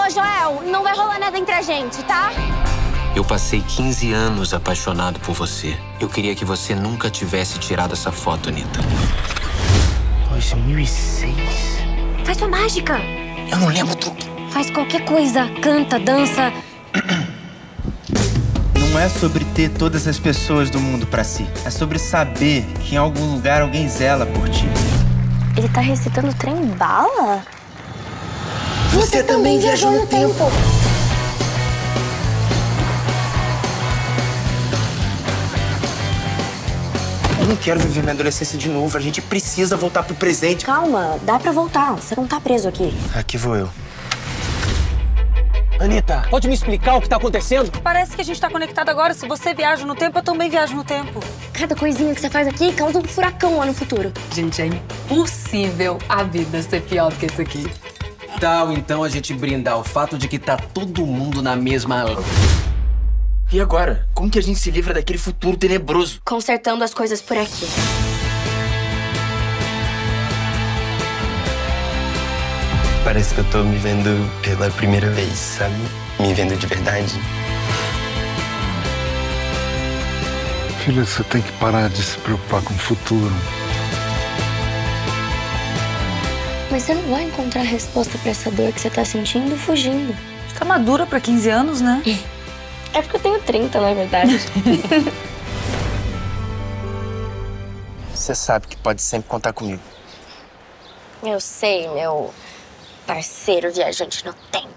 Ô, Joel, não vai rolar nada entre a gente, tá? Eu passei 15 anos apaixonado por você. Eu queria que você nunca tivesse tirado essa foto, Anita. 2006. Faz sua mágica. Eu não lembro tudo. Faz qualquer coisa. Canta, dança. Não é sobre ter todas as pessoas do mundo pra si. É sobre saber que em algum lugar alguém zela por ti. Ele tá recitando trem-bala? Você também viajou no tempo. Eu não quero viver minha adolescência de novo. A gente precisa voltar pro presente. Calma, dá pra voltar. Você não tá preso aqui. Aqui vou eu. Anita, pode me explicar o que tá acontecendo? Parece que a gente tá conectado agora. Se você viaja no tempo, eu também viajo no tempo. Cada coisinha que você faz aqui causa um furacão lá no futuro. Gente, é impossível a vida ser pior do que isso aqui. Tal, então, a gente brindar o fato de que tá todo mundo na mesma... E agora? Como que a gente se livra daquele futuro tenebroso? Consertando as coisas por aqui. Parece que eu tô me vendo pela primeira vez, sabe? Me vendo de verdade. Filha, você tem que parar de se preocupar com o futuro. Mas você não vai encontrar resposta pra essa dor que você tá sentindo fugindo. Tá madura pra 15 anos, né? É porque eu tenho 30, na verdade. Você sabe que pode sempre contar comigo. Eu sei, meu parceiro viajante no tempo.